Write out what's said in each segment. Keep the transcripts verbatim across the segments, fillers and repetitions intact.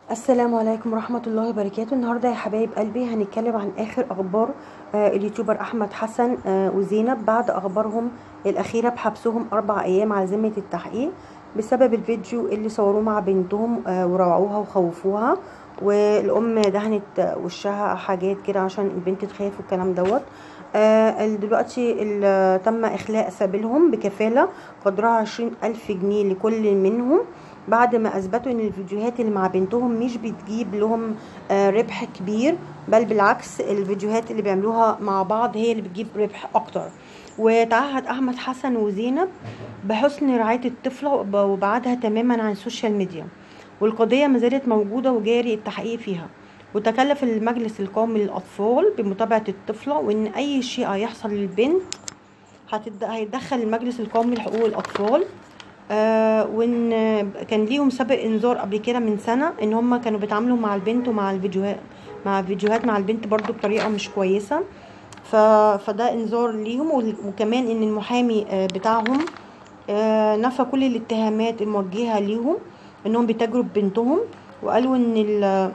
السلام عليكم ورحمة الله وبركاته. النهاردة يا حبايب قلبي هنتكلم عن آخر أخبار آه، اليوتيوبر أحمد حسن آه، وزينب بعد أخبارهم الأخيرة بحبسهم أربع أيام على ذمة التحقيق بسبب الفيديو اللي صوروه مع بنتهم آه، وروعوها وخوفوها، والأم دهنت آه، وشها حاجات كده عشان البنت تخاف والكلام دوت. آه، دلوقتي ال- تم إخلاء سبيلهم بكفالة قدرها عشرين ألف جنيه لكل منهم، بعد ما اثبتوا ان الفيديوهات اللي مع بنتهم مش بتجيب لهم آه، ربح كبير، بل بالعكس الفيديوهات اللي بيعملوها مع بعض هي اللي بتجيب ربح اكتر. وتعهد احمد حسن وزينب بحسن رعاية الطفلة وبعدها تماما عن السوشيال ميديا، والقضية ما زالت موجودة وجاري التحقيق فيها. وتكلف المجلس القومي للأطفال بمتابعة الطفلة، وإن أي شيء هيحصل للبنت هتد- هيتدخل المجلس القومي لحقوق الأطفال. آه وان كان ليهم سابق انذار قبل كده من سنه ان هم كانوا بيتعاملوا مع البنت ومع الفيديوهات مع فيديوهات مع البنت برضو بطريقه مش كويسه. ف... فده انذار ليهم، وال- وكمان ان المحامي آه بتاعهم آه نفى كل الاتهامات الموجهه ليهم انهم بيتاجروا ببنتهم، وقالوا ان ال...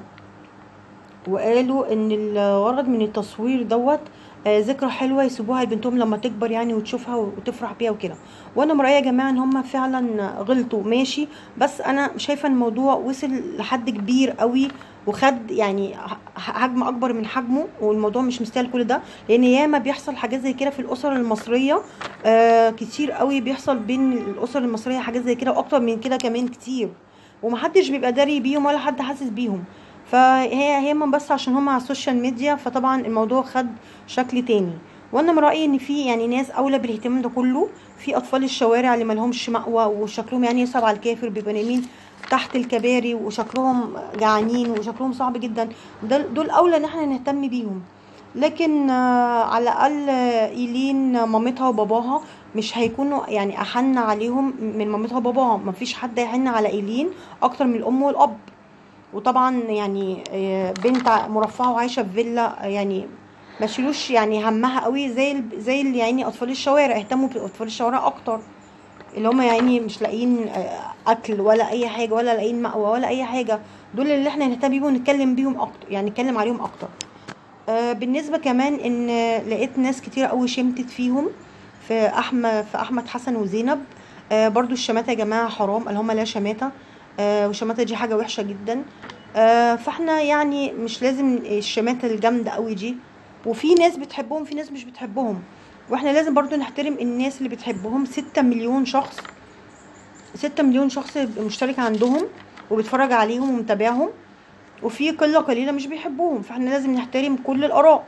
وقالوا ان الغرض من التصوير دوت آه، ذكرى حلوه يسيبوها لبنتهم لما تكبر يعني وتشوفها وتفرح بيها وكده. وانا من رايي يا جماعه ان هم فعلا غلطوا ماشي، بس انا شايفه ان الموضوع وصل لحد كبير قوي وخد يعني ح- حجم اكبر من حجمه، والموضوع مش مستاهل كل ده، لان ياما بيحصل حاجات زي كده في الاسر المصريه. آه كتير قوي بيحصل بين الاسر المصريه حاجات زي كده واكتر من كده كمان كتير، ومحدش بيبقى داري بيهم ولا حد حاسس بيهم. فهي هي من بس عشان هم على السوشيال ميديا، فطبعا الموضوع خد شكل تاني. وانا من رايي ان في يعني ناس اولى بالاهتمام ده كله، في اطفال الشوارع اللي ملهمش مأوى وشكلهم يعني يصعب على الكافر، بيبقى نايمين تحت الكباري وشكلهم جعانين وشكلهم صعب جدا. دول دول اولى ان احنا نهتم بيهم. لكن آه، على الاقل آه، ايلين مامتها وباباها مش هيكونوا يعني احن عليهم من مامتها وباباها. مفيش حد هيحن على ايلين اكتر من الام والاب. وطبعا يعني آه، بنت مرفهه وعايشه في فيلا، آه، يعني ما تشيلوش يعني همها قوي زي ال- زي ال- يعني اطفال الشوارع. اهتموا باطفال الشوارع اكتر، اللي هم يعني مش لاقيين آه، اكل ولا اي حاجه ولا لاقيين مأوى ولا اي حاجه. دول اللي احنا نهتم بيهم ونتكلم بيهم اكتر، يعني نتكلم عليهم اكتر. آه، بالنسبه كمان ان آه، لقيت ناس كتير قوي شمتت فيهم في احمد في احمد حسن وزينب. آه، برضو الشماتة يا جماعه حرام، اللي هم لا شماتة. آه، والشماتة دي حاجه وحشه جدا. آه، فاحنا يعني مش لازم الشماتة الجامده قوي دي. وفي ناس بتحبهم في ناس مش بتحبهم، واحنا لازم برضو نحترم الناس اللي بتحبهم. ستة مليون شخص ستة مليون شخص مشترك عندهم وبيتفرج عليهم ومتابعهم، وفي قلة قليلة مش بيحبوهم، فاحنا لازم نحترم كل الآراء.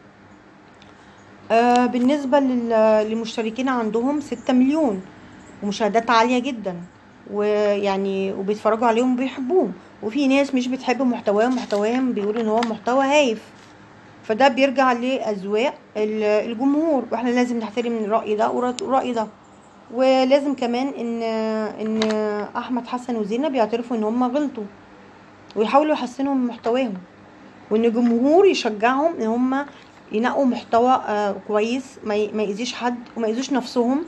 آه بالنسبة لل- للمشتركين عندهم ستة مليون، ومشاهدات عالية جدا، ويعني وبيتفرجوا عليهم وبيحبوهم. وفي ناس مش بتحب محتواهم محتواهم بيقولوا ان هو محتوى هايف. فده بيرجع لأذواق ال- الجمهور، واحنا لازم نحترم الرأي ده والرأي ده. ولازم كمان ان ان احمد حسن وزينب يعترفوا ان هم غلطوا ويحاولوا يحسنوا من محتواهم، وان الجمهور يشجعهم ان هم ينقوا محتوى آه كويس ما ي- ما يأذيش حد وما يأذوش نفسهم.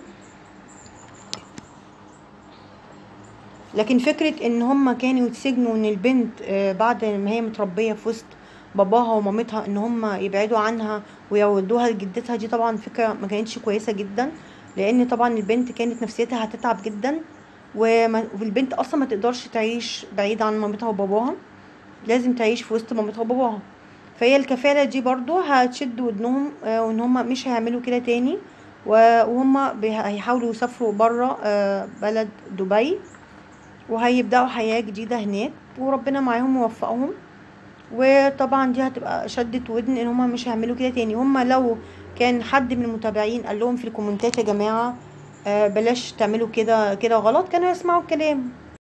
لكن فكرة ان هم كانوا يتسجنوا ان البنت آه بعد ما هي متربية في وسط باباها ومامتها ان هم يبعدوا عنها ويودوها لجدتها، دي طبعا فكرة ما كانتش كويسة جدا، لان طبعا البنت كانت نفسيتها هتتعب جدا. وما- والبنت اصلا ما تقدرش تعيش بعيد عن مامتها وباباها، لازم تعيش في وسط مامتها وباباها. فهي الكفالة دي برضو هتشد ودنهم آه، وان هم مش هيعملوا كده تاني. و- وهم بي- هيحاولوا يسافروا برا آه، بلد دبي، وهيبدأوا حياة جديدة هناك، وربنا معاهم ووفقهم. وطبعا دي هتبقى شدة ودن ان هم مش هيعملوا كده تاني. هم لو كان حد من المتابعين قال لهم في الكومنتات يا جماعة آه، بلاش تعملوا كده كده غلط، كانوا يسمعوا الكلام.